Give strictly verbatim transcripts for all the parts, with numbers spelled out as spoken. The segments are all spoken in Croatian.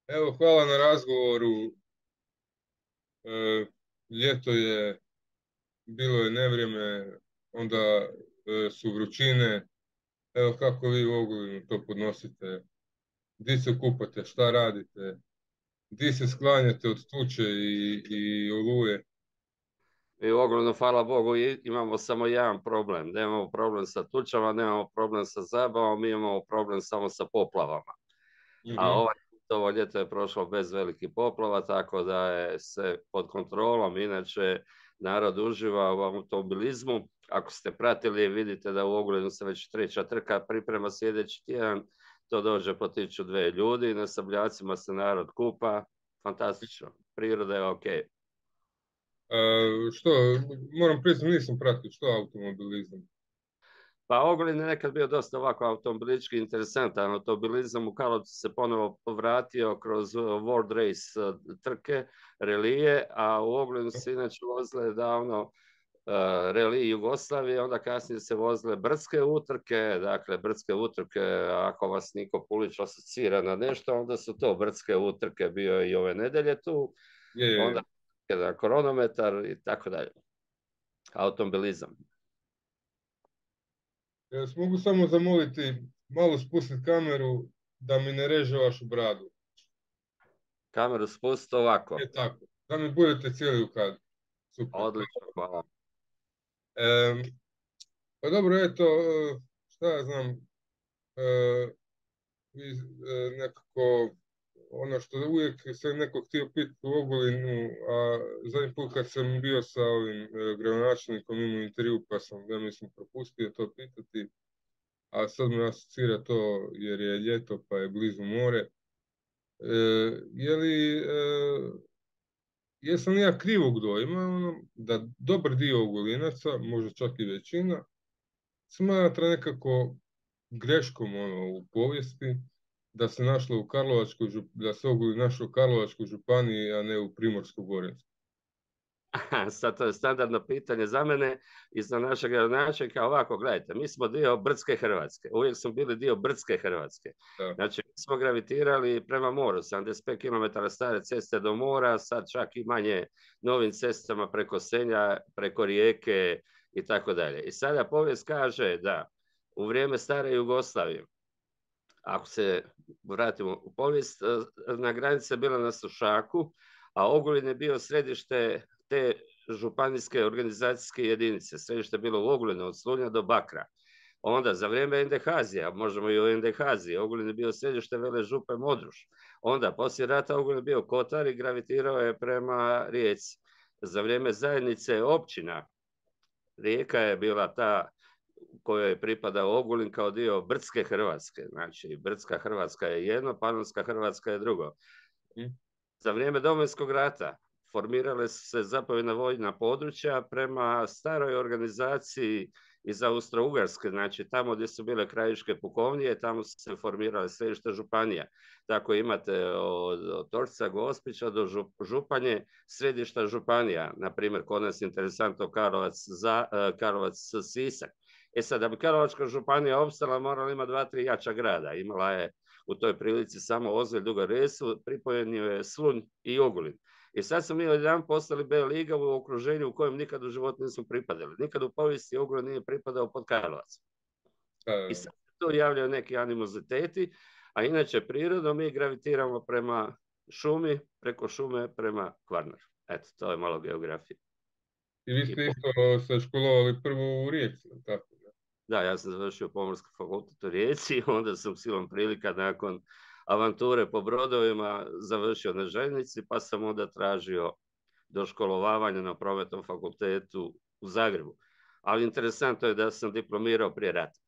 Evo, hvala na razgovoru. E, ljeto je, bilo je nevrijeme, onda e, su vrućine. Evo kako vi u Ogulinu to podnosite. Di se kupate, šta radite? Di se sklanjate od tuče i, i oluje? I ogromno, hvala Bogu, i- imamo samo jedan problem. Nemamo problem sa tučama, nemamo problem sa zabavom, mi imamo problem samo sa poplavama. A Mhm. ovaj, ovo ljeto je prošlo bez velikih poplava, tako da je sve pod kontrolom. Inače, narod uživa u automobilizmu. Ako ste pratili, vidite da u Ogulinu se već treća trka priprema sljedeći tjedan. To dođe po tiču dve ljudi, na Sabljacima se narod kupa. Fantastično. Priroda je ok. E, što, moram priznati, nisam pratio što je automobilizam. Pa Ogulin je nekad bio dosta ovako automobilički interesantan. Automobilizam u Karlovcu se ponovo vratio kroz uh, World Race uh, trke, relije, a u Ogulinu se inače vozile davno uh, relije Jugoslavije, onda kasnije se vozile brdske utrke, dakle brdske utrke, ako vas Niko Pulić asocira na nešto, onda su to brdske utrke, bio i ove nedelje tu, Je, je, onda je. jedan kronometar i tako dalje. Automobilizam. Ja vas mogu samo zamoliti malo spustiti kameru da mi ne reže vašu bradu. Kameru spustiti ovako. Je tako. Da mi budete cijeli u kadru. Super. Odlično, hvala. Em, pa dobro, eto, e, šta ja znam, e, vi, e, nekako, ono što uvijek sam neko htio pitati u Ogulinu, a zadnji put kad sam bio sa ovim e, gradonačelnikom imao intervju, pa sam, ja mislim, propustio to pitati, a sad me asocira to jer je ljeto pa je blizu more. E, je li, e, jesam li ja krivog dojma, ono, da dobar dio Ogulinaca, možda čak i većina, smatra nekako greškom ono, u povijesti da se našlo u Karlovačkoj, žup- da se Ogulin našao u Karlovačkoj županiji, a ne u Primorsko-goranskoj. Sad to je standardno pitanje za mene i za našeg gradonačelnika. Ovako, gledajte, mi smo dio brdske Hrvatske. Uvijek smo bili dio brdske Hrvatske. Da. Znači, mi smo gravitirali prema moru, sedamdeset pet kilometara stare ceste do mora, sad čak i manje novim cestama preko Senja, preko Rijeke i tako dalje. I sada povijest kaže da u vrijeme stare Jugoslavije, ako se vratimo u povijest, na granici je bila na Sušaku, a Ogulin je bio središte te županijske organizacijske jedinice. Središte je bilo u Ogulinu, od Slunja do Bakra. Onda za vrijeme Endehazija, možemo i o Endehaziji, Ogulin je bio središte vele župe Modruš. Onda poslije rata Ogulin je bio Kotar i gravitirao je prema Rijeci. Za vrijeme zajednice općina Rijeka je bila ta kojoj je pripadao Ogulin kao dio brdske Hrvatske. Znači, brdska Hrvatska je jedno, panonska Hrvatska je drugo. Hm? Za vrijeme Domovinskog rata formirale su se zapovjedna vojna područja prema staroj organizaciji iz Austro-Ugarske, znači tamo gdje su bile krajiške pukovnije, tamo su se formirale središte županija. Tako imate od, od Torca, Gospića do žup, Županje, središta županija, na primjer kod nas interesantno Karlovac, za, Karlovac Sisak. E sad, da bi Karlovačka županija opstala, morala ima dva, tri jača grada. Imala je u toj prilici samo Ozvelj, Duga Resu, pripojen je Slunj i Ogulin. I sad smo mi odjedan postali B liga u okruženju u kojem nikad u životu nismo pripadali. Nikad u povijesti Ogulin nije pripadao pod Karlovac. I sad se tu javljaju neki animoziteti, a inače prirodom mi gravitiramo prema šumi, preko šume prema Kvarneru. Eto, to je malo geografije. I vi I ste po... isto se školovali prvo u Rijeci, jel tako? Da, ja sam završio Pomorski fakultet u Rijeci, onda sam silom prilika nakon avanture po brodovima završio na željeznici, pa sam onda tražio doškolovavanje na Prometnom fakultetu u Zagrebu. Ali interesantno je da sam diplomirao prije rata.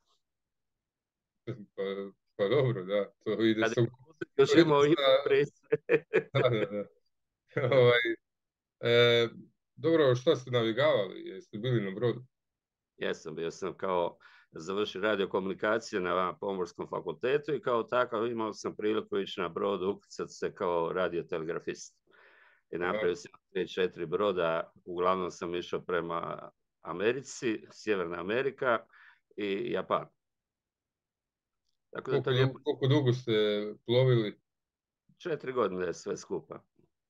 Pa, pa dobro, da, to ide Kad je sa... još To ide imao ime sa... i prezime. Da, da, da. Ovaj, e, dobro, šta ste navigavali? Jeste bili na brodu? Jesam, bio sam kao završio radiokomunikacije na Pomorskom fakultetu i kao takav imao sam priliku ići na brod, ukrcati se kao radiotelegrafist. I napravio sam tri, četiri broda, uglavnom sam išao prema Americi, Sjeverna Amerika i Japan. Tako da to Koliko, lijepo. koliko dugo ste plovili? četiri godine sve skupa.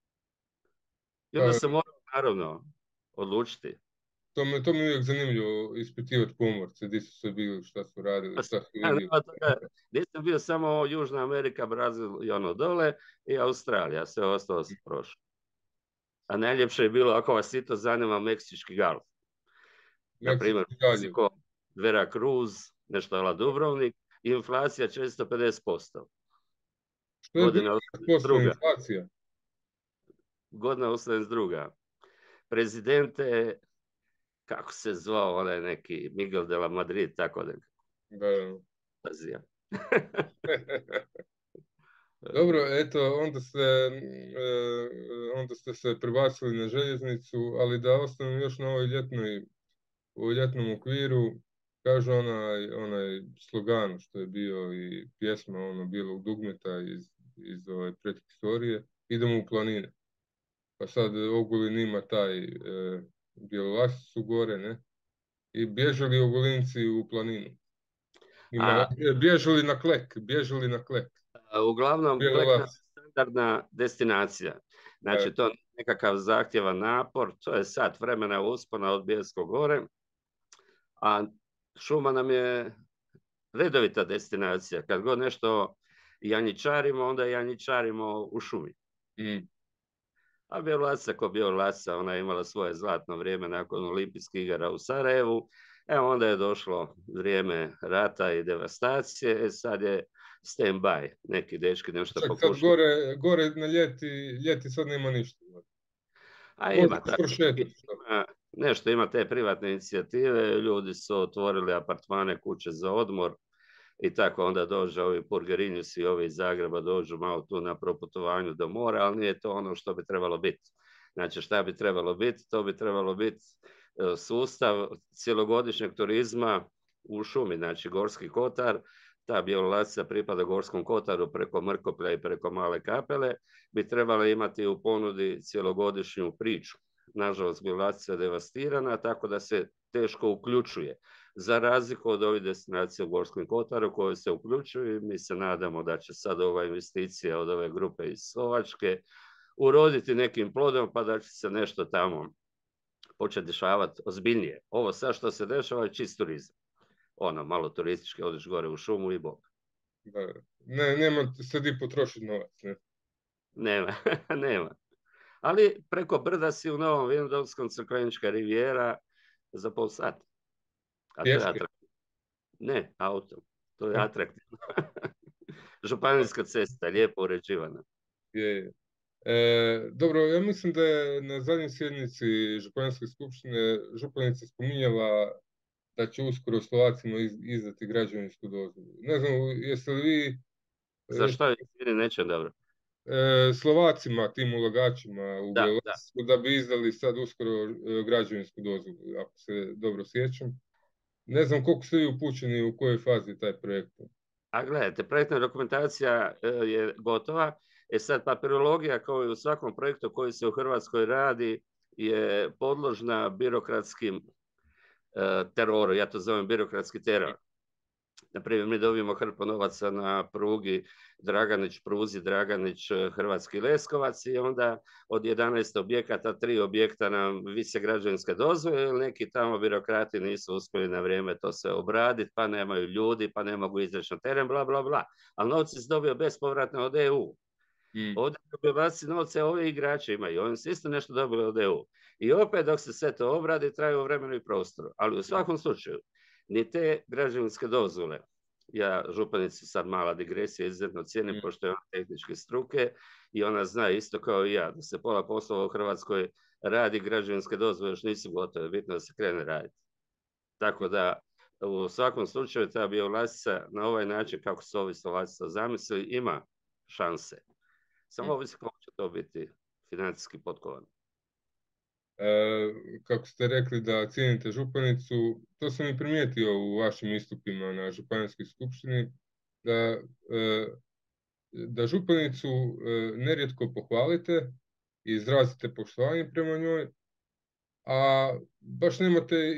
I onda Pa, se mora naravno odlučiti. to me, to mi je uvijek zanimljivo ispitivati pomorce, gdje su sve bili, šta su radili, šta su Ja, vidjeli. nema toga, nisam bio samo Južna Amerika, Brazil i ono dole i Australija, sve ostalo se prošlo. A najljepše je bilo, ako vas i to zanima, Meksički galf. Na primjer, Meksički zaljev. Meksiko, Veracruz, nešto ala Dubrovnik, i inflacija četiristo pedeset posto. Što je bilo Godina posto druga. inflacija? Godina osamdeset druga. Prezidente, kako se zvao, onaj neki Miguel de la Madrid, tako da. Da. Azija. Dobro, eto, onda ste, e, onda ste se prebacili na željeznicu, ali da ostanem još na ovoj ljetnoj, u ljetnom okviru, kaže onaj, onaj slogan što je bio i pjesma, ono, bilo u dugmeta iz, iz ove predhistorije, idemo u planine. Pa sad Ogulin ima taj, e, Bjelolasicu gore, ne? I bježali Ogulinci u planinu. Ima, A, bježali na Klek, bježali na Klek. uglavnom, Klek Bjelolac. je standardna destinacija. Znači, Da. to je nekakav zahtjevan napor, to je sat vremena uspona od Bijelskog gore, a šuma nam je redovita destinacija. Kad god nešto janjičarimo, onda janjičarimo u šumi. Mm. A Bjelolaca ko Bjelolaca, ona je imala svoje zlatno vrijeme nakon olimpijskih igara u Sarajevu. Evo onda je došlo vrijeme rata i devastacije, e sad je stand by. Neki dečki nešto Čak pokušaju. sad gore, gore na ljeti, ljeti sad nema ništa. A ima Možeš tako. prošetati. Ima, nešto ima te privatne inicijative, ljudi su otvorili apartmane, kuće za odmor i tako onda dođe ovi Purgerinjus i ovi iz Zagreba dođu malo tu na proputovanju do mora, ali nije to ono što bi trebalo biti. Znači šta bi trebalo biti? To bi trebalo biti sustav cjelogodišnjeg turizma u šumi, znači Gorski kotar, ta Bjelolasica pripada Gorskom kotaru preko Mrkoplja i preko Male Kapele, bi trebala imati u ponudi cjelogodišnju priču. Nažalost, Bjelolasica je devastirana, tako da se teško uključuje. Za razliku od ovih destinacija u Gorskom kotaru koje se uključuju i mi se nadamo da će sad ova investicija od ove grupe iz Slovačke uroditi nekim plodom pa da će se nešto tamo početi dešavati ozbiljnije. Ovo sad što se dešava je čist turizam. Ono, malo turistički, odeš gore u šumu i bok. Da. Ne, nema sad i potrošiti novac, ne? Nema, nema. Ali preko brda si u Novom Vinodolskom, Crkvenička rivijera za pol sata. A to je atraktivno. Ne, autom. To je atraktivno. Županijska cesta, lijepo uređivana. Je, je. E, dobro, ja mislim da je na zadnjoj sjednici Županijske skupštine županica spominjala da će uskoro Slovacima iz, izdati građevinsku dozvolu. Ne znam, jeste li vi... Za što je ili neće dobro? E, Slovacima, tim ulagačima u da, Bjelolasicu, da. da bi izdali sad uskoro građevinsku dozvolu, ako se dobro sjećam. Ne znam koliko ste vi upućeni u kojoj fazi taj projekt. A gledajte, projektna dokumentacija je gotova. E sad, papirologija, kao i u svakom projektu koji se u Hrvatskoj radi, je podložna birokratskim uh, teroru. Ja to zovem birokratski teror. Naprimjer, mi dobijemo hrpu novaca na prugi Draganić, pruzi Draganić, Hrvatski Leskovac i onda od jedanaest objekata, tri objekta nam vise građevinske dozvole, jer neki tamo birokrati nisu uspjeli na vrijeme to sve obraditi, pa nemaju ljudi, pa ne mogu izaći na teren, bla, bla, bla. Ali novci se dobio bespovratno od E U. Mm. Ovdje dobivaci novce ove igrače imaju, oni su isto nešto dobili od E U. I opet dok se sve to obradi, traju u vremenu i prostoru. Ali u svakom slučaju, ni te građevinske dozvole, ja županici sad mala digresija izuzetno cijenim, mm. pošto je ona tehničke struke i ona zna isto kao i ja, da se pola poslova u Hrvatskoj radi, građevinske dozvole još nisu gotove, bitno da se krene raditi. Tako da u svakom slučaju ta Bjelolasica na ovaj način kako su ovi Slovaci zamislili ima šanse. Samo ovisi kako će to biti financijski potkovan. E, kako ste rekli da cijenite županicu, to sam i primijetio u vašim istupima na županijskoj skupštini, da, e, da županicu e, nerijetko pohvalite i izrazite poštovanje prema njoj, a baš nemate e,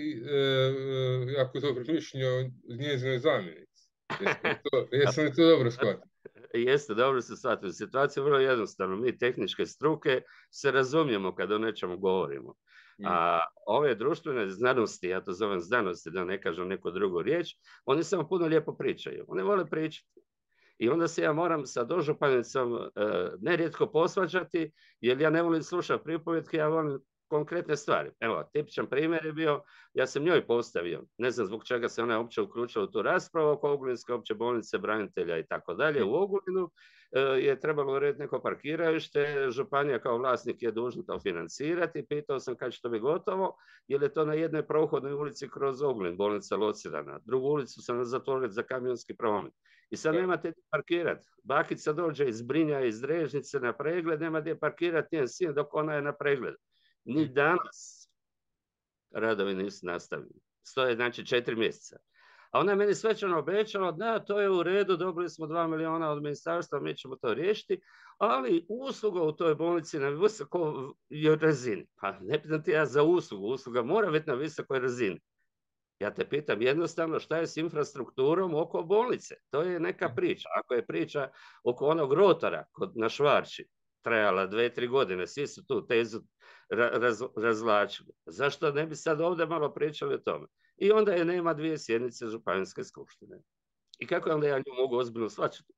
jako dobro mišljenje o njezinoj zamjenici. Jesam li to, jesam li to dobro shvatio? Jeste, dobro se shvatili. Situacija je vrlo jednostavna. Mi tehničke struke se razumijemo kada o nečemu govorimo. A ove društvene znanosti, ja to zovem znanosti, da ne kažem neku drugu riječ, oni samo puno lijepo pričaju. Oni vole pričati. I onda se ja moram sa dožupanicom e, nerijetko posvađati, jer ja ne volim slušati pripovjetke, ja volim konkretne stvari. Evo, tipičan primjer je bio, ja sam njoj postavio, ne znam zbog čega se ona uopće uključila u tu raspravu oko Ogulинske opće bolnice, branitelja i tako dalje. U Ogulinu e, je trebalo urediti neko parkiralište, županija kao vlasnik je dužna to financirati, pitao sam kad će to biti gotovo, jer je to na jednoj prohodnoj ulici kroz Ogulin, bolnica locirana. Drugu ulicu sam zatvorili za kamionski promet. I sad nemate gdje parkirati. Bakica dođe iz Brinja, iz Drežnice na pregled, nema gdje parkirati njen sin dok ona je na pregledu. Ni danas radovi nisu nastavljeni. Stoje znači četiri mjeseca. A ona je meni svečano obećala, da, to je u redu, dobili smo dva miliona od ministarstva, mi ćemo to riješiti, ali usluga u toj bolnici na visokoj razini. Pa ne pitam ti ja za uslugu, usluga mora biti na visokoj razini. Ja te pitam jednostavno šta je s infrastrukturom oko bolnice. To je neka priča. Ako je priča oko onog rotora kod, na Švarči trajala dve, tri godine, svi su tu tezu raz, razvlačili. Zašto ne bi sad ovdje malo pričali o tome? I onda je nema dvije sjednice županijske skupštine. I kako onda ja nju mogu ozbiljno shvaćati?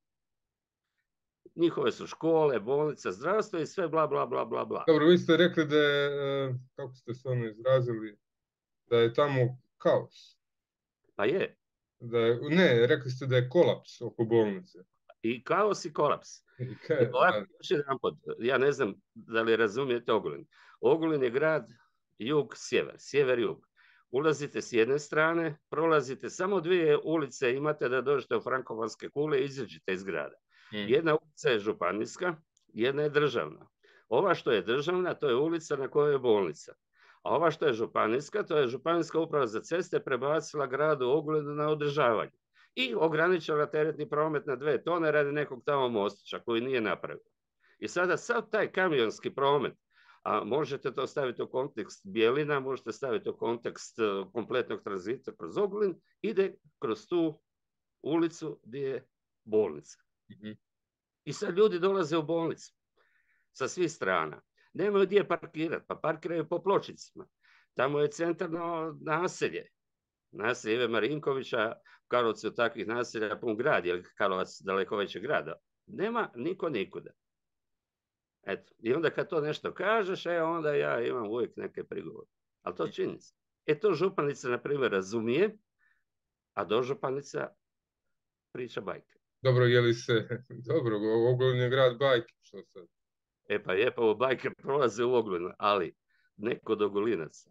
Njihove su škole, bolnice, zdravstvo i sve bla, bla, bla, bla, bla. Dobro, vi ste rekli da je, kako ste se ono izrazili, da je tamo kaos. Pa je. Da je, ne, rekli ste da je kolaps oko bolnice. I kaos i kolaps. I kaj, I ovako, još jedan pot, ja ne znam da li razumijete Ogulin. Ogulin je grad jug-sjever, sjever-jug. Ulazite s jedne strane, prolazite samo dvije ulice, imate da dođete u Frankovanske kule i izađete iz grada. Hmm. Jedna ulica je županijska, jedna je državna. Ova što je državna, to je ulica na kojoj je bolnica. A ova što je županijska, to je županijska uprava za ceste prebacila gradu Ogulinu na održavanje. I ograničila teretni promet na dve tone radi nekog tamo mostića koji nije napravio. I sada sav taj kamionski promet, a možete to staviti u kontekst Bjelina, možete staviti u kontekst kompletnog tranzita kroz Ogulin, ide kroz tu ulicu gdje je bolnica. Mm-hmm. I sad ljudi dolaze u bolnicu sa svih strana. Nemaju gdje parkirati, pa parkiraju po pločicima. Tamo je centralno naselje. Naselje Ive Marinkovića, u Karlovcu od takvih naselja pun grad, jer Karlovac daleko veće grada. Nema niko nikuda. Eto, i onda kad to nešto kažeš, e, onda ja imam uvijek neke prigovore. Ali to činjenica. E to županica, na primjer, razumije, a dožupanica priča bajke. Dobro, je li se, dobro, Ogulin je grad bajke, što sad? E pa je, pa u bajke prolaze u Ogulinu, ali ne kod Ogulinaca.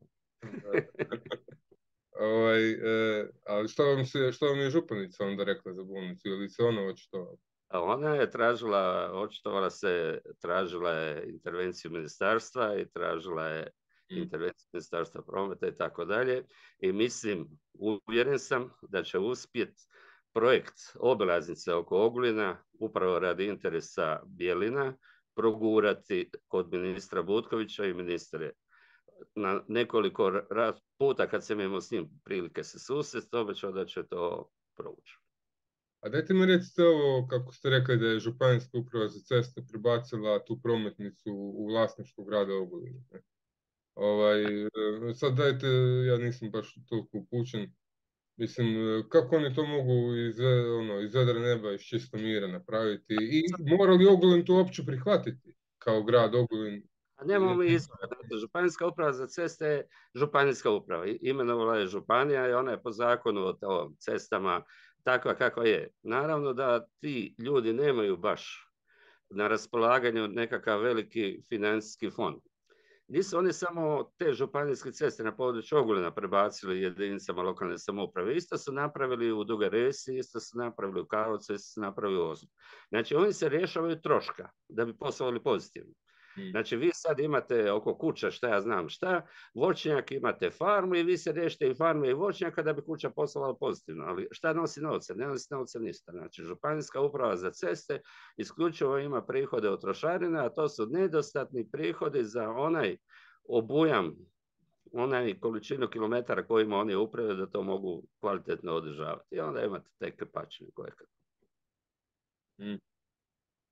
ovaj, e, ali što vam, se, što vam je županica onda rekla za bolnicu, ili se ona očitovala? A ona je tražila, očitovala se, tražila je intervenciju ministarstva i tražila je mm. intervenciju ministarstva prometa i tako dalje. I mislim, uvjeren sam da će uspjeti projekt obilaznice oko Ogulina, upravo radi interesa Bjelina, progurati kod ministra Butkovića i ministre. Na nekoliko puta kad sam imao s njim prilike se susresti, obećao da će to provući. A dajte mi recite ovo, kako ste rekli da je županijska uprava za ceste prebacila tu prometnicu u vlasništvo grada Ogulina. Ovaj, sad dajte, ja nisam baš toliko upućen, mislim, kako oni to mogu iz, ono, iz vedra neba, iz čista mira napraviti i mora li Ogulin to uopće prihvatiti kao grad Ogulin? A nemamo mi izgleda. Županijska uprava za ceste je županijska uprava. Imenovala je županija i ona je po zakonu o cestama takva kakva je. Naravno da ti ljudi nemaju baš na raspolaganju nekakav veliki financijski fond. Nisu oni samo te županijske ceste na području Ogulina prebacili jedinicama lokalne samouprave. Isto su napravili u Dugoj Resi, isto su napravili u Karlovcu, isto su napravili u Ozlju. Znači oni se rješavaju troška da bi poslovali pozitivno. Znači vi sad imate oko kuća šta ja znam šta, voćnjak, imate farmu i vi se riješite i farme i voćnjaka da bi kuća poslovala pozitivno. Ali šta nosi novce? Ne nosi novce ništa. Znači županijska uprava za ceste isključivo ima prihode od trošarina, a to su nedostatni prihodi za onaj obujam, onaj količinu kilometara kojima oni upravljaju da to mogu kvalitetno održavati. I onda imate te krpačine koje. Mm.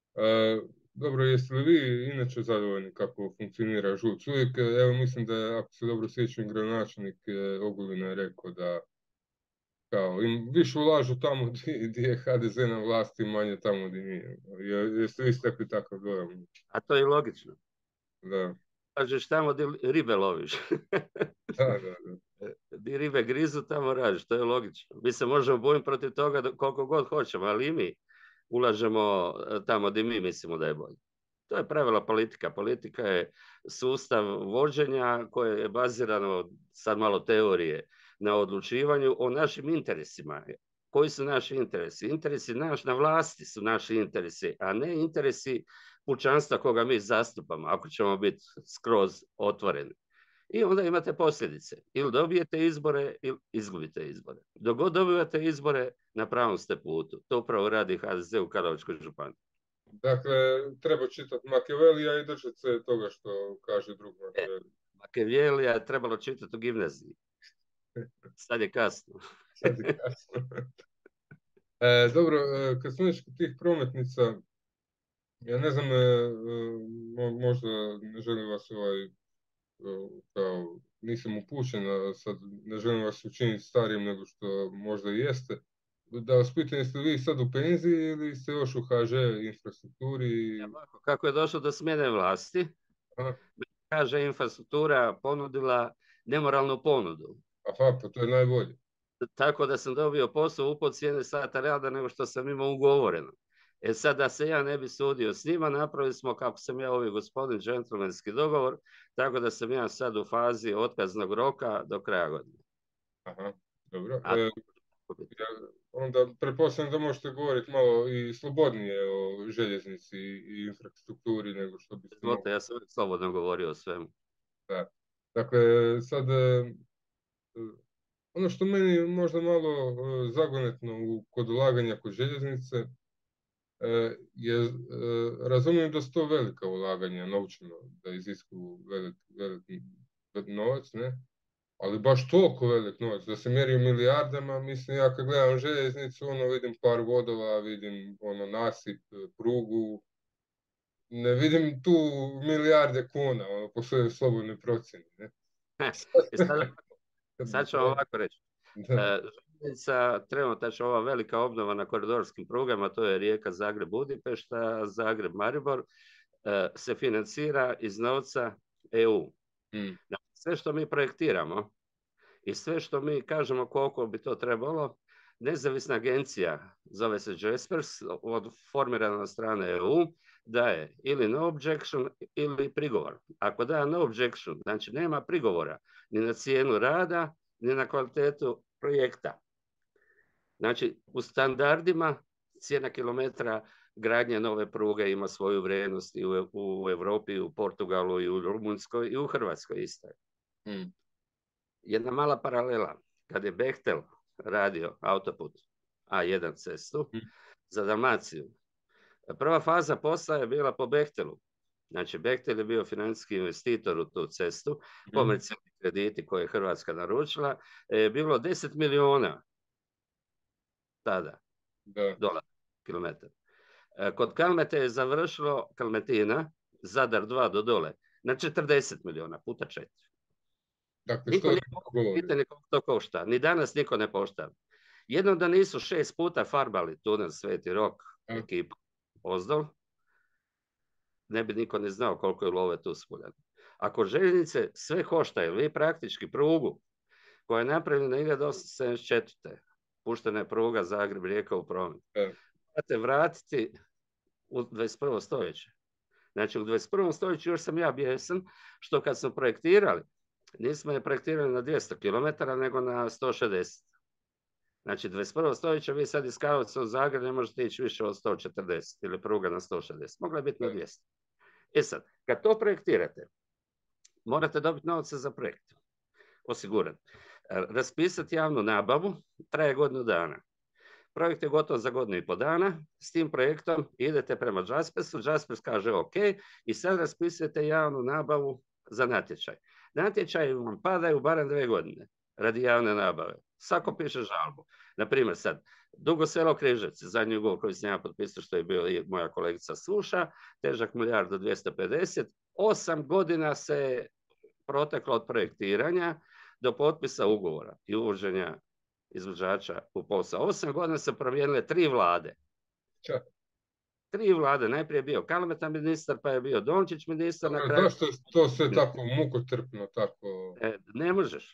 E, dobro, jeste li vi inače zadovoljni kako funkcionira ŽUC? Uvijek, evo mislim da je, ako se dobro sjećam, gradonačelnik Ogulina je rekao da kao, im više ulažu tamo gdje je ha de ze na vlasti, manje tamo gdje nije. Jeste vi stekli takav dojam? A to je logično. Da. Kažeš tamo gdje ribe loviš. Da, da, da. Di ribe grizu, tamo radiš, to je logično. Mi se možemo boriti protiv toga koliko god hoćemo, ali i mi ulažemo tamo gdje mi mislimo da je bolje. To je pravila politika. Politika je sustav vođenja koje je bazirano, sad malo teorije, na odlučivanju o našim interesima. Koji su naši interesi? Interesi naš na vlasti su naši interesi, a ne interesi pučanstva koga mi zastupamo, ako ćemo biti skroz otvoreni. I onda imate posljedice. Ili dobijete izbore, ili izgubite izbore. Dok god dobivate izbore, na pravom ste putu. To upravo radi ha de ze u Karlovačkoj županiji. Dakle, treba čitati Machiavellija i držati se toga što kaže drug Machiavelli. E, Machiavellija je trebalo čitati u gimnaziji. Sad je kasno. Sad je kasno. E, dobro, kad smo već kod tih prometnica, ja ne znam, možda ne želim vas ovaj, kao, nisam upućen, a sad ne želim vas učiniti starijim nego što možda i jeste. Da vas pitam, jeste vi sad u penziji ili ste još u ha že infrastrukturi? Ja, kako je došlo do smjene vlasti, Aha. ha že infrastruktura ponudila nemoralnu ponudu. Aha, pa to je najbolje. Tako da sam dobio posao upod cijene sata rada nego što sam imao ugovoreno. E sad, da se ja ne bi sudio s njima, napravili smo, kako sam ja ovaj gospodin, džentlmenski dogovor, tako da sam ja sad u fazi otkaznog roka do kraja godine. Aha, dobro. A, e, ja, onda pretpostavljam da možete govoriti malo i slobodnije o željeznici i infrastrukturi nego što biste mogli. Ja sam slobodno govorio o svemu. Da. Dakle, sad, ono što meni možda malo zagonetno kod ulaganja kod željeznice, je, razumijem da su to velika ulaganja novčano, da iziskuju velik, velik, velik novac, ne? Ali baš toliko velik novac, da se mjeri u milijardama, mislim, ja kad gledam željeznicu, ono, vidim par vodova, vidim ono, nasip, prugu, ne vidim tu milijarde kuna, ono, po svojoj slobodnoj procjeni, ne? sad, sad ću vam ovako reći. Željeznica, trenutačno ova velika obnova na koridorskim prugama, to je Rijeka, Zagreb, Budimpešta, Zagreb, Maribor, se financira iz novca e u. Mm. Sve što mi projektiramo i sve što mi kažemo koliko bi to trebalo, nezavisna agencija, zove se Jaspers, formirana na strane e u, daje ili no objection ili prigovor. Ako da no objection, znači nema prigovora ni na cijenu rada, ni na kvalitetu projekta. Znači, u standardima cijena kilometra gradnje nove pruge ima svoju vrijednost i u, u Europi, i u Portugalu, i u Rumunjskoj, i u Hrvatskoj isto. Hmm. Jedna mala paralela. Kad je Bechtel radio autoput a jedan cestu hmm. za Dalmaciju, prva faza posla je bila po Bechtelu. Znači, Bechtel je bio financijski investitor u tu cestu, komercijalni krediti koje je Hrvatska naručila, je bilo deset milijuna tada da. dolara kilometar. Kod Kalmete je završilo, Kalmetina, Zadar dva do dole, na četrdeset milijuna, puta četiri. Dakle, niko nije pitanje koliko to košta. Ni danas niko ne pošta. Jedno da nisu šest puta farbali tunel Sveti Rok, ekipa Ozdol, ne bi niko ne znao koliko je love tu spuljano. Ako željeznice sve koštaju, vi praktički prugu koja je napravljena hiljadu osamsto sedamdeset četvrte. puštena je pruga Zagreb-Rijeka u promet. Morate vratiti u dvadeset prvo stoljeće. Znači u dvadeset prvom stoljeću još sam ja bijesan što kad smo projektirali, nismo je projektirali na dvjesto kilometara nego na sto šezdeset. Znači dvadeset prvo stoljeće vi sad iz Karlovca u Zagreb ne možete ići više od sto četrdeset ili pruga na sto šezdeset. Mogla je biti na dvjesto. E sad, kad to projektirate, morate dobiti novce za projekt. Osigurati. Raspisati javnu nabavu, traje godinu dana. Projekt je gotov za godinu i po dana, s tim projektom idete prema Jaspersu, Jaspers kaže ok i sad raspisujete javnu nabavu za natječaj. Natječaj vam padaju barem dve godine radi javne nabave. Svako piše žalbu. Naprimjer sad, Dugo Selo Križevci, zadnji ugovor koji sam ja potpisao, što je bio i moja kolegica Suša, težak milijardu dvjesto pedeset. Osam godina se proteklo od projektiranja do potpisa ugovora i uvođenja izvođača u posao. Osam godina se promijenile tri vlade. Čak. Tri vlade. Najprije je bio Kalmeta ministar, pa je bio Dončić ministar. Dobro, na kraju... Zašto je to sve tako mukotrpno? Tako... E, ne možeš.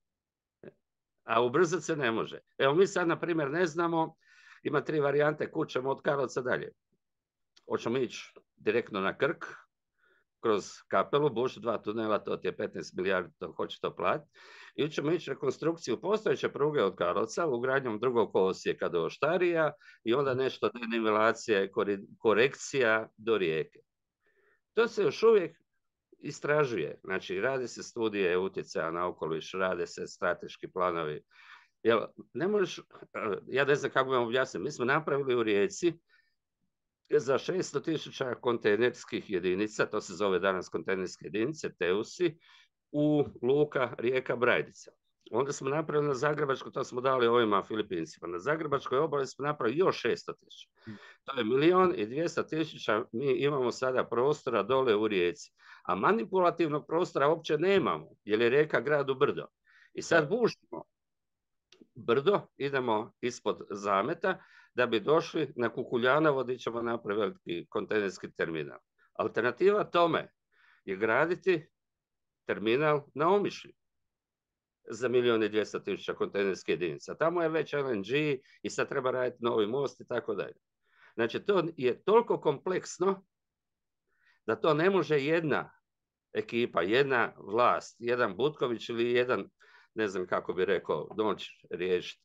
A ubrzati se ne može. Evo mi sad, na primjer, ne znamo, ima tri varijante kud ćemo od Karlovca dalje. Hoćemo ići direktno na Krk, kroz Kapelu, buš dva tunela, to ti je petnaest milijardi, to hoće to platiti. I ćemo ići rekonstrukciju postojeće pruge od Karlovca, ugradnjom drugog kolosijeka do Oštarija i onda nešto denivelacije, korekcija do Rijeke. To se još uvijek istražuje. Znači, radi se studije utjecaja na okoliš, rade se strateški planovi. Jel, ne možeš, ja ne znam kako bi vam objasniti, mi smo napravili u Rijeci za šesto tisuća kontejnerskih jedinica, to se zove danas kontejnerske jedinice, Teusi, u luka Rijeka Brajdica. Onda smo napravili na Zagrebačkoj, to smo dali ovima Filipincima, na Zagrebačkoj obali smo napravili još šesto tisuća. To je milion i dvjesto tisuća, mi imamo sada prostora dole u Rijeci. A manipulativnog prostora uopće nemamo, jer je Rijeka grad u brdo. I sad bušimo brdo, idemo ispod zameta, da bi došli na Kukuljanovo, gdje ćemo napraviti kontejnerski terminal. Alternativa tome je graditi terminal na Omišlju za milijon i dvjesto tisuća kontejnerskih jedinica. Tamo je već L N G i sad treba raditi novi most i tako dalje. Znači, to je toliko kompleksno da to ne može jedna ekipa, jedna vlast, jedan Butković ili jedan, ne znam kako bi rekao, Dončić riješiti.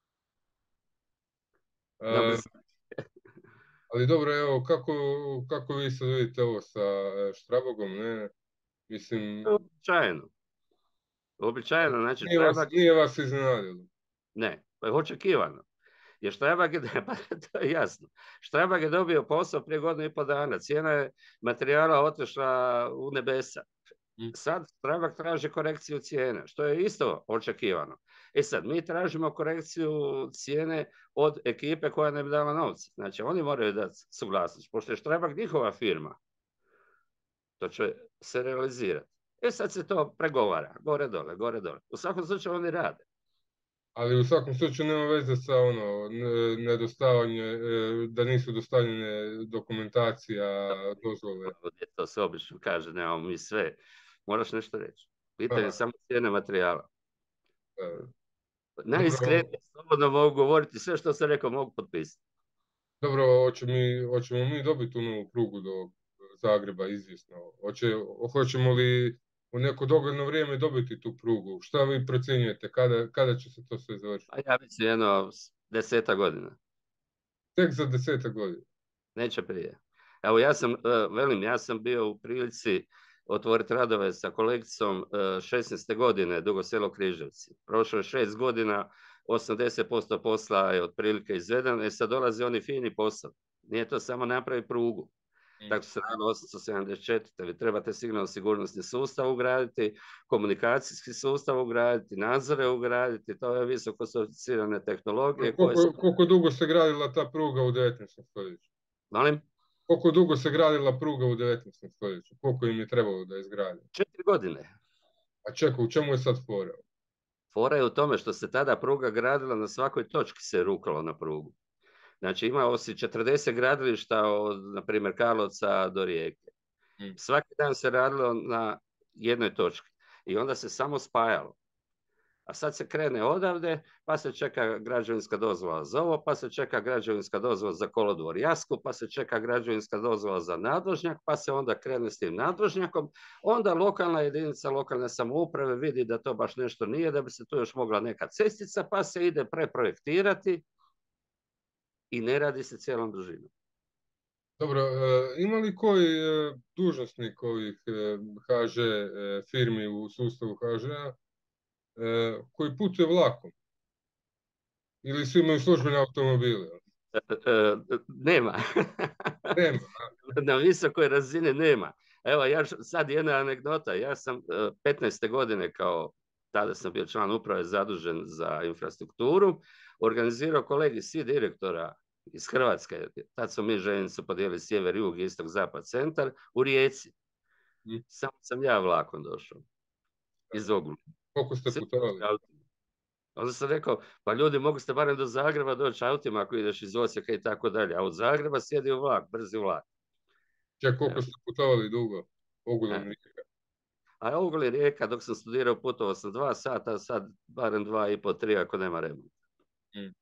Uh, ali dobro, evo, kako, kako vi sad vidite ovo sa Štrabogom, ne? Mislim... Običajeno. Običajeno, znači... Nije vas, Štrabag... nije vas iznenadilo? Ne, pa je očekivano. Jer Štrabag je, pa to je jasno, Štrabag je dobio posao prije godinu i pol dana, cijena je materijala otišla u nebesa. Sad Štrabag traži korekciju cijene, što je isto očekivano. E sad, mi tražimo korekciju cijene od ekipe koja ne bi dala novce. Znači, oni moraju dati suglasnost, pošto je Štrabag njihova firma. To će se realizirati. E sad se to pregovara, gore dole, gore dole. U svakom slučaju oni rade. Ali u svakom slučaju nema veze sa ono, nedostavanje, da nisu dostavljene dokumentacija, dozvole. To se obično kaže, nemamo mi sve. Moraš nešto reći. Pitanje je samo cijene materijala. Najiskrenije, slobodno mogu govoriti, sve što sam rekao mogu potpisati. Dobro, hoće mi, hoćemo mi dobiti tu novu prugu do Zagreba, izvjesno. Hoće, hoćemo li u neko dogledno vrijeme dobiti tu prugu? Šta vi procjenjujete? Kada, kada će se to sve završiti? A ja mislim jedno deseta godina. Tek za deseta godina? Neće prije. Evo ja sam, velim, ja sam bio u prilici otvoriti radove sa kolegicom šesnaeste godine, Dugo Selo Križevci. Prošlo je šest godina, osamdeset posto posla je otprilike izveden, i sad dolazi oni fini posao. Nije to samo napravi prugu. Tako se radi osamsto sedamdeset četiri. Vi trebate signalno sigurnosni sustav ugraditi, komunikacijski sustav ugraditi, nadzore ugraditi, to je visoko sofisticirane tehnologije. Koliko, koje... koliko dugo se gradila ta pruga u devetnaestom stoljeću? Molim? Koliko dugo se gradila pruga u devetnaestom stoljeću? Koliko im je trebalo da izgradi? Četiri godine. A čekaj, u čemu je sad fora? Fora je u tome što se tada pruga gradila, na svakoj točki se rukalo na prugu. Znači imao si četrdeset gradilišta od, na primjer, Karlovca do Rijeke. Hmm. Svaki dan se radilo na jednoj točki i onda se samo spajalo. A sad se krene odavde, pa se čeka građevinska dozvola za ovo, pa se čeka građevinska dozvola za kolodvor Jasku, pa se čeka građevinska dozvola za nadvožnjak, pa se onda krene s tim nadvožnjakom. Onda lokalna jedinica lokalne samouprave vidi da to baš nešto nije, da bi se tu još mogla neka cestica, pa se ide preprojektirati i ne radi se cijelom dužinom. Dobro, ima li koji dužnosnik ovih H Ž firmi u sustavu H Ž-a koji putuje vlakom? Ili svi imaju službene automobile? Nema. Nema. Na visokoj razini nema. Evo, ja sad jedna anegdota. Ja sam petnaeste godine, kao tada sam bio član uprave zadužen za infrastrukturu, organizirao kolegij svih direktora iz Hrvatske, tad smo mi željeznicu podijelili sjever, jug, istok, zapad, centar, u Rijeci. Mm. Samo sam ja vlakom došao iz Ogulina. Koliko ste putovali? Onda sam rekao, pa ljudi, mogu ste barem do Zagreba doći autima ako ideš iz Osijeka i tako dalje, a od Zagreba sjedi u vlak, brzi vlak. Čak, koliko Evo. ste putovali dugo? Ogulin, Rijeka. A Ogulin, Rijeka, dok sam studirao, putovao sam dva sata, sad barem dva i po, tri ako nema remonta. Mm.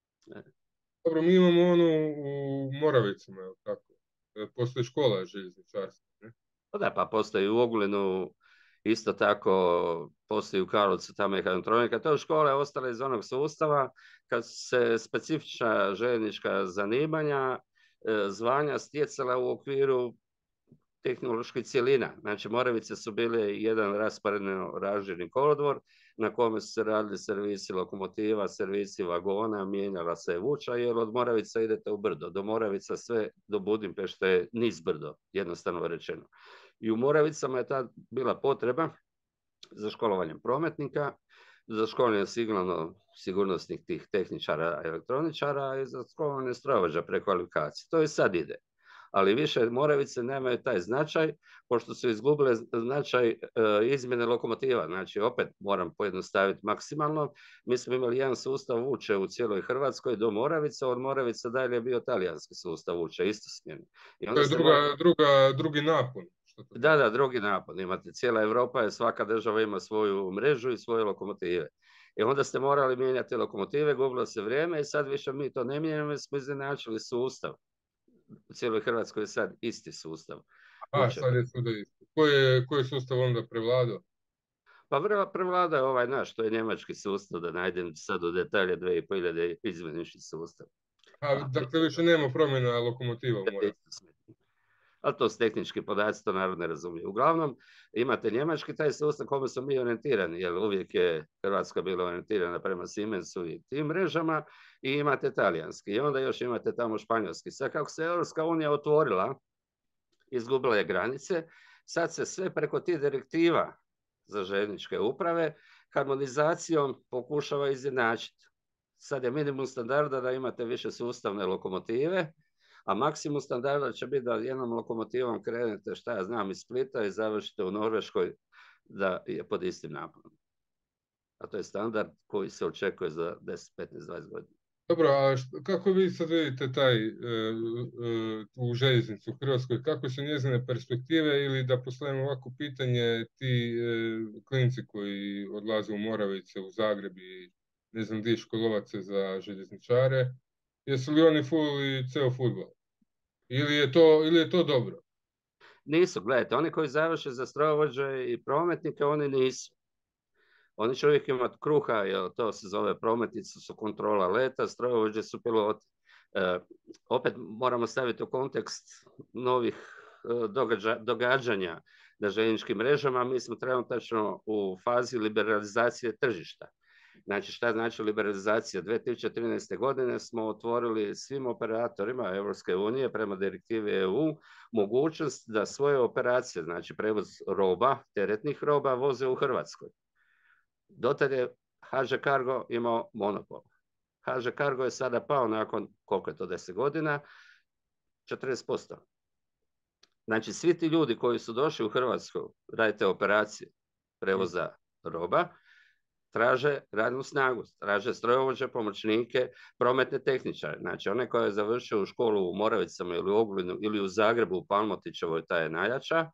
Dobro, mi imamo onu u Moravicama, je li tako? Postoji škola željezničarstva, ne? Pa da, pa postoji u Ogulinu, isto tako postoji u Karlovcu ta mehatronika. To škole ostale iz onog sustava kad se specifična željeznička zanimanja, zvanja stjecala u okviru tehnoloških cjelina. Znači, Moravice su bile jedan rasporedno razžirni kolodvor na kome su se radili servisi lokomotiva, servisi vagona, mijenjala se vuča, jer od Moravica idete u brdo. Do Moravica sve do Budimpešte je niz brdo, jednostavno rečeno. I u Moravicama je tad bila potreba za školovanjem prometnika, za školovanje signalno sigurnosnih tih tehničara, elektroničara i za školovanje strojovođa prekvalifikacije. To i sad ide. Ali više Moravice nemaju taj značaj, pošto su izgubile značaj e, izmjene lokomotiva. Znači, opet moram pojednostaviti maksimalno. Mi smo imali jedan sustav vuče u cijeloj Hrvatskoj do Moravica, od Moravica dalje je bio talijanski sustav vuče, isto smjeni. To je druga, mora... druga, drugi napon. Da, da, drugi napon. Imate, cijela Europa je, svaka država ima svoju mrežu i svoje lokomotive. I onda ste morali mijenjati lokomotive, gubilo se vrijeme i sad više mi to ne mijenjamo, mi smo iznenačili sustav. U cijeloj Hrvatskoj je sad isti sustav. A, sad je suda isti. Koji je, koji je sustav onda prevladao? Pa prevlada je ovaj naš, to je njemački sustav, da najdem sad u detalje dvije i pol hiljade izmjenični sustav. A, A dakle više nema promjena lokomotiva u Moravi. Ali to su tehnički podaci, to narod ne razumije. Uglavnom, imate njemački taj sustav kome smo mi orijentirani, jer uvijek je Hrvatska bila orijentirana prema Siemensu i tim mrežama, i imate talijanski. I onda još imate tamo španjolski. Sad kako se Europska unija otvorila, izgubila je granice, sad se sve preko tih direktiva za željezničke uprave harmonizacijom pokušava izjednačiti. Sad je minimum standarda da imate više sustavne lokomotive, a maksimum standarda će biti da jednom lokomotivom krenete, šta ja znam, iz Splita i završite u Norveškoj, da je pod istim naponom. A to je standard koji se očekuje za deset, petnaest, dvadeset godina. Dobro, a što, kako vi sad vidite taj, e, e, tu željeznicu u Hrvatskoj, kako su njezine perspektive, ili da postavimo ovako pitanje, ti e, klinci koji odlaze u Moravice, u Zagreb i ne znam gdje školovace za željezničare, jesu li oni fulili ceo fudbal? Ili je to, ili je to dobro? Nisu, gledajte, oni koji završe za strojovođe i prometnike, oni nisu. Oni će uvijek imati kruha, jer to se zove prometnice, su kontrola leta, strojovođe su piloti. E, opet moramo staviti u kontekst novih e, događa, događanja na željezničkim mrežama. Mi smo trenutačno u fazi liberalizacije tržišta. Znači, šta znači liberalizacija? dvije tisuće trinaeste. godine smo otvorili svim operatorima Europske unije prema direktivi E U mogućnost da svoje operacije, znači prevoz roba, teretnih roba, voze u Hrvatskoj. Dotad je H Ž Cargo imao monopol. H Ž Cargo je sada pao nakon, koliko je to, deset godina, četrdeset posto. Znači, svi ti ljudi koji su došli u Hrvatsku radite operacije prevoza roba, traže radnu snagu, traže strojovođe, pomoćnike, prometne tehničare. Znači, onaj koji je završio u školu u Moravicama ili u Ogulinu ili u Zagrebu, u Palmotićevoj, ta je najjača.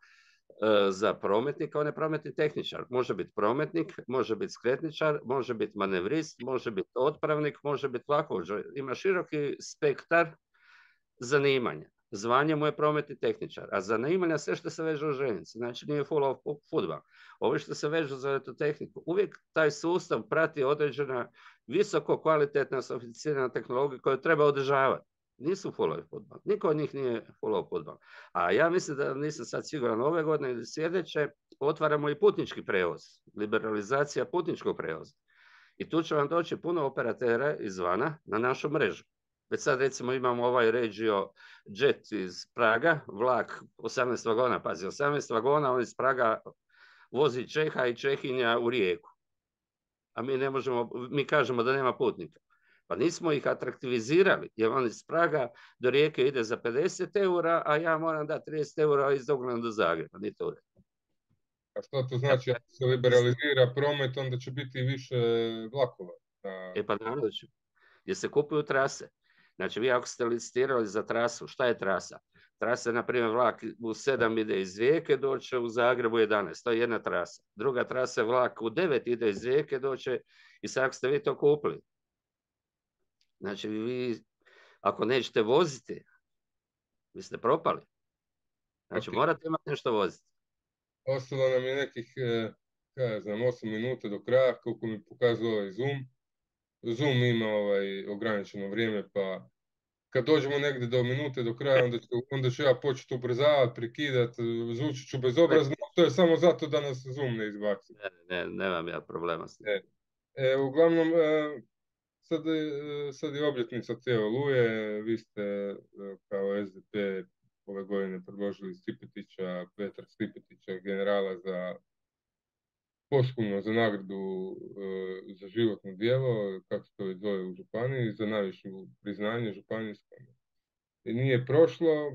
Za prometnika, on je prometni tehničar. Može biti prometnik, može biti skretničar, može biti manevrist, može biti otpravnik, može biti vlakovođa. Ima široki spektar zanimanja. Zvanje mu je prometni tehničar, a zanimanja sve što se veže u željeznici. Znači, nije full of fudbal. Ovo što se veže za tu tehniku. Uvijek taj sustav prati određena visoko kvalitetna sofisticirana tehnologija koju treba održavati. Nisu full of fudbal. Niko od njih nije full of fudbal. A ja mislim da nisam sad siguran ove godine ili sljedeće, otvaramo i putnički prevoz. Liberalizacija putničkog prevoza. I tu će vam doći puno operatera izvana na našu mrežu. Već sad recimo imamo ovaj Regio Jet iz Praga, vlak osamnaest vagona, pazi, osamnaest vagona, on iz Praga vozi Čeha i Čehinja u Rijeku. A mi ne možemo, mi kažemo da nema putnika. Pa nismo ih atraktivizirali, jer on iz Praga do Rijeke ide za pedeset eura, a ja moram dati trideset eura iz Oglena do Zagreba. Nije to uredno. A što to znači, ako se liberalizira promet, onda će biti više vlakova? A... E pa naravno ću. Jer se kupuju trase. Znači, vi ako ste licitirali za trasu, šta je trasa? Trasa je, na primjer, vlak u sedam ide iz Rijeke, doće u Zagrebu jedanaest. To je jedna trasa. Druga trasa je vlak u devet ide iz Rijeke, doće i sad ako ste vi to kupili. Znači, vi ako nećete voziti, vi ste propali. Znači, okay. morate imati nešto voziti. Ostalo nam je nekih, kaj znam, osam minuta do kraja, koliko mi pokazuje ovaj Zoom. Zoom ima ovaj ograničeno vrijeme, pa kad dođemo negdje do minute do kraja, onda ću, onda ću ja početi ubrzavati, prekidati, zvučit ću bezobrazno, to je samo zato da nas Zoom ne izbaci. Ne, ne, nemam ja problema s tim. E, e, uglavnom, e, sad, sad je obljetnica te Oluje, vi ste kao S D P ove godine predložili Stipetića, Petra Stipetića, generala za posthumno za nagradu e, za životno djelo, kako se to već zove u županiji, za najviše priznanje županijsko. I nije prošlo.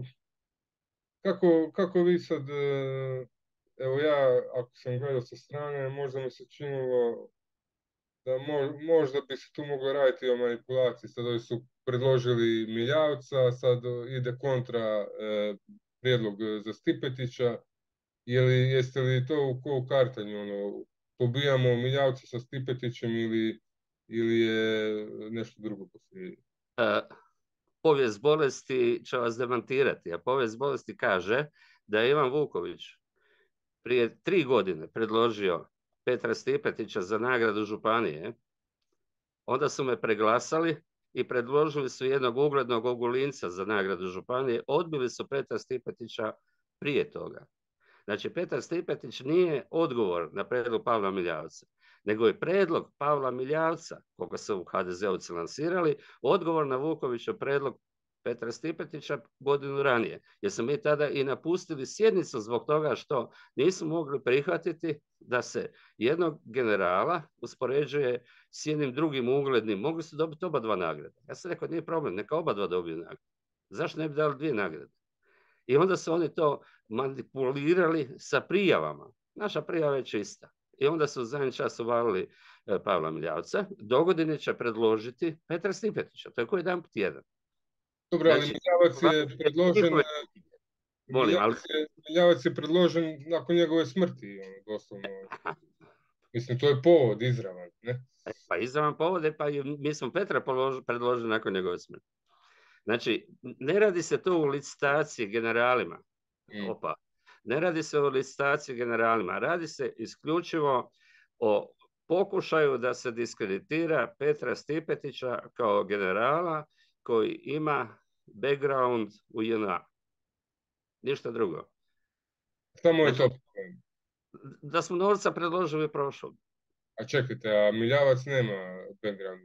Kako, kako vi sad, e, evo ja, ako sam gledao sa strane, možda mi se činilo da mo, možda bi se tu moglo raditi o manipulaciji. Sad su predložili Miljavca, sad ide kontra e, prijedlog za Stipetića. Ili jeste li to u, ko u kartanju, ono, pobijamo Miljavca sa Stipetićem ili, ili je nešto drugo poslije? Uh, povijest bolesti će vas demantirati, a povijest bolesti kaže da je Ivan Vuković prije tri godine predložio Petra Stipetića za nagradu županije, onda su me preglasali i predložili su jednog uglednog Ogulinca za nagradu županije, odbili su Petra Stipetića prije toga. Znači, Petar Stipetić nije odgovor na prijedlog Pavla Miljavca, nego je prijedlog Pavla Miljavca, koga su ha de zeovci lansirali, odgovor na Vukovićev prijedlog Petra Stipetića godinu ranije. Jer smo mi tada i napustili sjednicu zbog toga što nismo mogli prihvatiti da se jednog generala uspoređuje s jednim drugim uglednim. Mogli su dobiti oba dva nagrade. Ja sam rekao, nije problem, neka oba dva dobiju nagrade. Zašto ne bi dali dvije nagrade? I onda su oni to manipulirali sa prijavama. Naša prijava je čista. I onda su u zadnji čas uvalili e, Pavla Miljavca. Dogodine će predložiti Petra Stipetića. To je koji dan tjedan. Dobro, ali znači, Miljavac je predložen... Molim, Miljavac, ali... je, Miljavac je predložen nakon njegove smrti, ono, doslovno. Mislim, to je povod izravan, ne? E, pa izravan povod je, pa mi smo Petra predložili nakon njegove smrti. Znači, ne radi se to u licitaciji generalima. Mm. Opa. Ne radi se o licitaciji generalima. Radi se isključivo o pokušaju da se diskreditira Petra Stipetića kao generala koji ima background u J N A. Ništa drugo. Samo je znači, to. Da smo Norca predložili prošlo. A čekajte, a Miljavac nema background?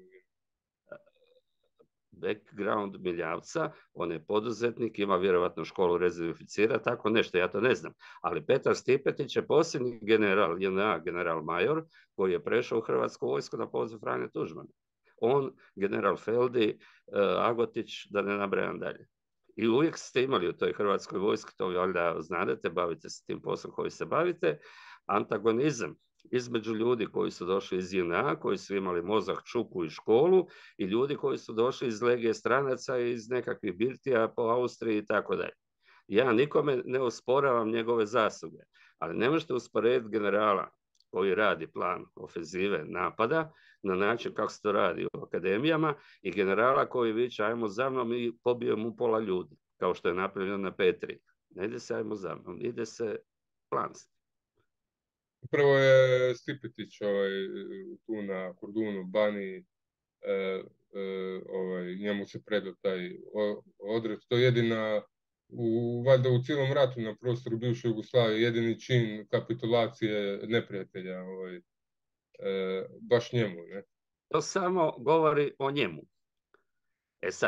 Background Miljavca, on je poduzetnik, ima vjerovatno školu rezervificira, tako nešto, ja to ne znam. Ali Petar Stipetić je posljednji general J N A, general major, koji je prešao u Hrvatsku vojsku na poziv Franje Tuđmana. On, general Feldi, Agotić, da ne nabrajam dalje. I uvijek ste imali u toj Hrvatskoj vojski, to valjda znadete, bavite se tim poslom koji se bavite, antagonizam između ljudi koji su došli iz J N A, koji su imali mozak, čuku i školu, i ljudi koji su došli iz legije stranaca, iz nekakvih birtija po Austriji i tako dalje. Ja nikome ne osporavam njegove zasluge, ali ne možete usporediti generala koji radi plan ofenzive napada na način kako se to radi u akademijama i generala koji viče ajmo za mnom i pobio mu pola ljudi, kao što je napravljeno na Petri. Ne ide se ajmo za mnom, ide se planski. Prvo je Stipetić ovaj, tu na Kordunu, Bani, e, e, ovaj, njemu se predao taj odred. To je jedina, u, valjda u cijelom ratu na prostoru bivše Jugoslavije, jedini čin kapitulacije neprijatelja, ovaj, e, baš njemu. Ne? To samo govori o njemu. E sad,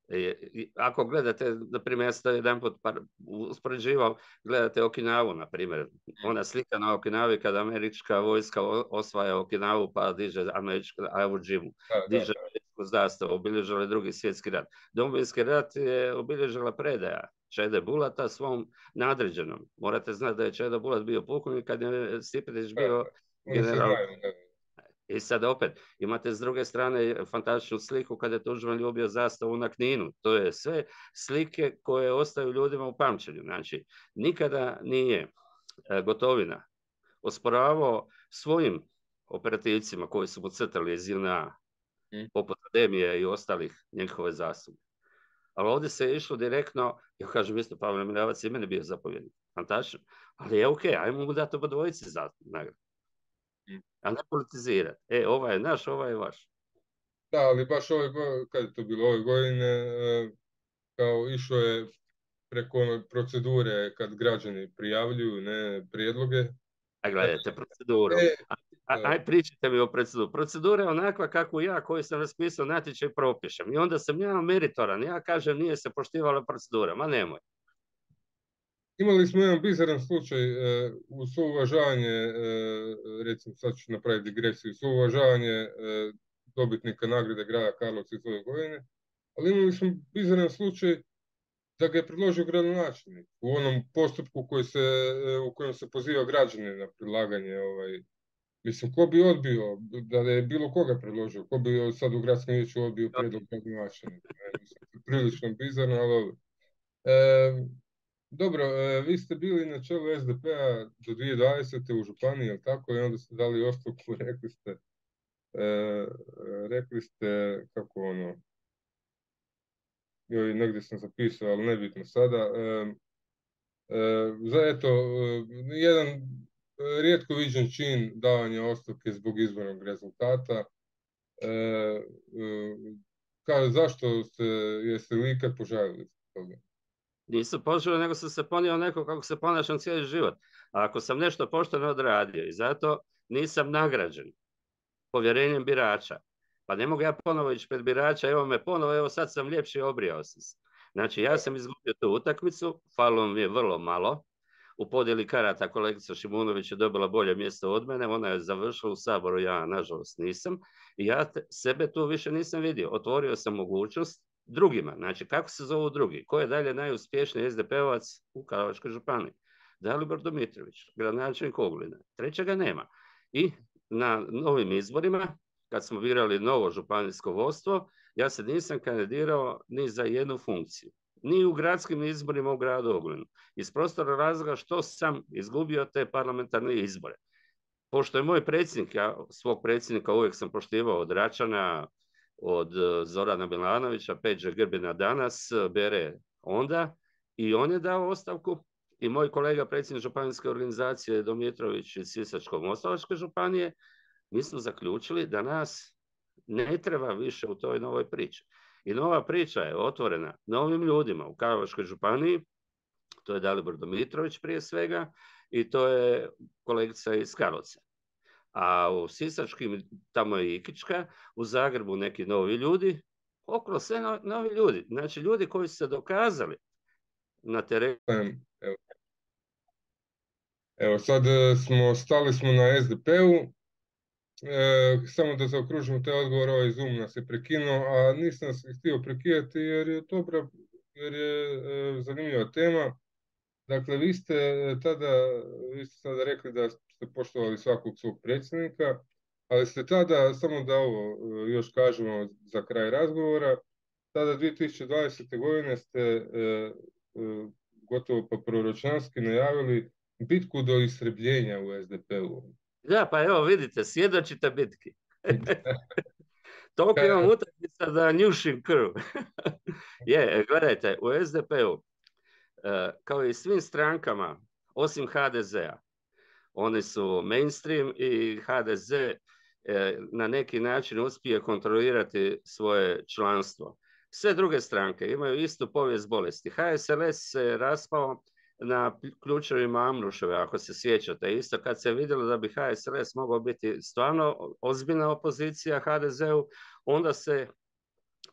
I ako gledate, na primjer, ja sam jedan put uspoređivao, gledate Okinavu, na primjer, ona slika na Okinavi kada američka vojska osvaja Okinavu pa diže američku Iwo Jimu, diže američku zastavu, obilježila je drugi svjetski rat. Domovinski rat je obilježila predaja Čede Bulata svom nadređenom. Morate znati da je Čeda Bulat bio pukovnik kad je Stipetić bio general. I sad opet, imate s druge strane fantastičnu sliku kada je Tuđman ljubio zastavu na Kninu. To je sve slike koje ostaju ljudima u pamćenju. Znači, nikada nije Gotovina osporavao svojim operativcima koji su mu crtali iz J N A, poput Ademije i ostalih njihove zasluge. Ali ovdje se je išlo direktno, ja kažem isto, Pavle Miljevac i mene bio zapovjednik. Fantastično. Ali je ok, ajmo mu dati oba dvojice za nagradu. A ne politizirati. E, ovaj je naš, ovaj je vaš. Da, ali baš ove, kad je to bilo ove godine, kao išlo je preko procedure kad građani prijavljuju, ne prijedloge. A gledajte, proceduru. E, aj, pričajte mi o proceduru. Procedura je onakva kako ja, koji sam raspisao natječaj, propišem. I onda sam ja meritoran. Ja kažem, nije se poštivala procedura. Ma nemoj. Imali smo jedan bizaran slučaj u souvažavanje, recimo sad ću napraviti digresiju, u souvažavanje dobitnika nagrade grada Karlovca iz ove godine, ali imali smo bizaran slučaj da ga je predložio gradonačelnik u onom postupku koji se, u kojem se poziva građane na predlaganje. Ovaj, mislim, ko bi odbio, da je bilo koga predložio, ko bi sad u gradskom vijeću odbio prijedlog gradonačelnika. Prilično bizarno, ali e, dobro, vi ste bili na čelu S D P-a do dvije tisuće dvadesete u županiji, jel tako? I onda ste dali ostavku, rekli ste, e, rekli ste, kako ono, joj, negdje sam zapisao, ali nebitno sada. E, e, za eto, jedan rijetko viđen čin davanja ostavke zbog izbornog rezultata. E, e, kao, zašto ste, jeste li ikad požalili toga? Nisam poželio, nego sam se ponio neko kako se ponašam cijeli život. A ako sam nešto pošteno odradio i zato nisam nagrađen povjerenjem birača, pa ne mogu ja ponovo ići pred birača, evo me ponovo, evo sad sam ljepši, obrijao sam se. Znači, ja sam izgubio tu utakmicu, falilo mi je vrlo malo. U podjeli karata kolegica Šimunović je dobila bolje mjesto od mene, ona je završila u Saboru, ja nažalost nisam. I ja te, sebe tu više nisam vidio. Otvorio sam mogućnost drugima. Znači, kako se zovu drugi? Ko je dalje najuspješniji S D P-ovac u Karlovačkoj županiji? Dalibor Domitrović, gradonačelnik Oglina. Trećega nema. I na novim izborima, kad smo birali novo županijsko vodstvo, ja se nisam kandidirao ni za jednu funkciju. Ni u gradskim izborima u gradu Oglinu. Iz prostora razloga što sam izgubio te parlamentarne izbore. Pošto je moj predsjednik, ja svog predsjednika uvijek sam poštivao od Račana, od Zorana Milanovića, Peđe Grbina danas, Bere onda, i on je dao ostavku. I moj kolega, predsjednik županijske organizacije Domitrović iz Sisačko-moslavačke županije, mi smo zaključili da nas ne treba više u toj novoj priči. I nova priča je otvorena novim ljudima u Karlovačkoj županiji, to je Dalibor Domitrović prije svega, i to je kolegica iz Karlovca. A u Sisačkim, tamo je Ikička, u Zagrebu neki novi ljudi, okolo sve no, novi ljudi. Znači ljudi koji su se dokazali na terenu. Evo, Evo sad smo, stali smo na S D P-u. E, samo da zaokružimo te odgovor, ovaj Zoom nas je prekinuo, a nisam se htio prekidati jer je dobra, jer je e, zanimljiva tema. Dakle, vi ste tada, vi ste tada rekli da ste poštovali svakog svog predsjednika, ali ste tada, samo da ovo još kažemo za kraj razgovora, tada dvije tisuće dvadesete godine ste e, e, gotovo pa proročanski najavili bitku do istrebljenja u S D P-u. Da, pa evo vidite, svjedočite bitki. Toliko imam utakmica da njušim krv. Je, gledajte, u S D P-u, kao i svim strankama, osim H D Z-a, oni su mainstream i H D Z na neki način uspije kontrolirati svoje članstvo. Sve druge stranke imaju istu povijest bolesti. H S L S se raspao na ključevima Amruševe, ako se sjećate. Isto kad se vidjelo da bi H S L S mogao biti stvarno ozbiljna opozicija H D Z-u, onda se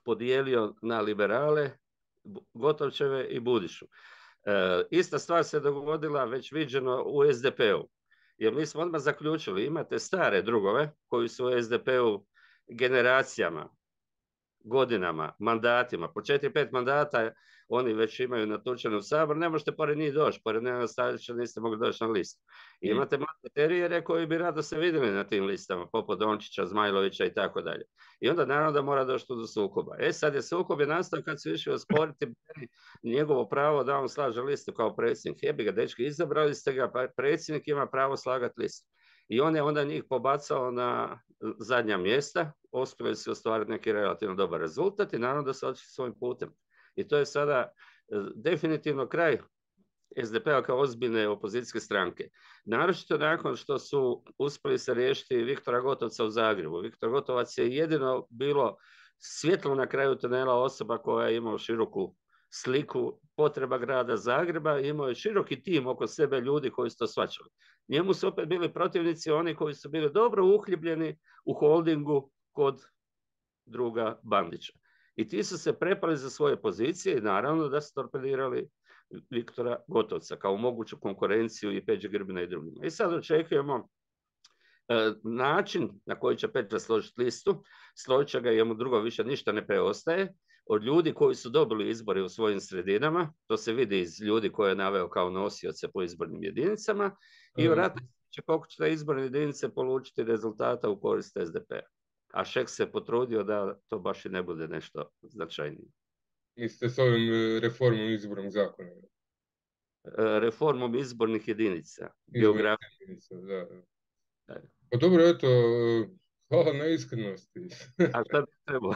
podijelio na liberale, Gotovčeve i Budišu. E, ista stvar se dogodila već viđeno u es de pe-u. Jer mi smo odmah zaključili, imate stare drugove koji su u es de pe-u generacijama, godinama, mandatima, po četiri, pet mandata oni već imaju natučene u Sabor, ne možete pored njih doći, pored Nenada Stazića niste mogli doći na listu. I imate mlade terijere koji bi rado se vidjeli na tim listama, poput Dončića, Zmajlovića i tako dalje. I onda naravno da mora doći tu do sukoba. E sad je sukob je nastao kad su išli osporiti njegovo pravo da on slaže listu kao predsjednik. Jebi ga, dečki, izabrali ste ga, pa predsjednik ima pravo slagati listu. I on je onda njih pobacao na zadnja mjesta, uspjeli su ostvariti neki relativno dobar rezultat i naravno da su otišli svojim putem. I to je sada definitivno kraj es de pe-a kao ozbiljne opozicijske stranke. Naročito nakon što su uspjeli se riješiti Viktora Gotovca u Zagrebu. Viktor Gotovac je jedino bilo svjetlo na kraju tunela, osoba koja je imala široku sliku potreba grada Zagreba, imao je široki tim oko sebe ljudi koji su to shvaćali. Njemu su opet bili protivnici oni koji su bili dobro uhljebljeni u holdingu kod druga Bandića. I ti su se prepali za svoje pozicije i naravno da su torpedirali Viktora Gotovca kao moguću konkurenciju i Peđe Grbina i drugima. I sad očekujemo e, način na koji će Peđa složiti listu, složit će ga jer mu drugo više ništa ne preostaje, od ljudi koji su dobili izbore u svojim sredinama, to se vidi iz ljudi koje je naveo kao nosioce po izbornim jedinicama, i vjerojatno će koliko će te izborne jedinice polučiti rezultata u korist es de pe-a. A Šeks se potrudio da to baš i ne bude nešto značajnije. Mislite s ovim reformom izbornog zakona? Reformom izbornih jedinica. Geografija. Da. Da. Pa dobro, eto, hvala na iskrenosti. A šta bi trebalo?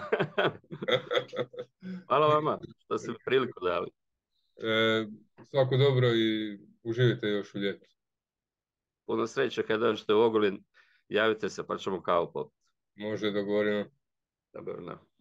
Hvala vama što ste mi priliku dali. E, svako dobro i uživite još u ljetu. Puno sreće kad dođete u Ogulin, javite se pa ćemo kao popiti. Može, dogovorimo. Dobro.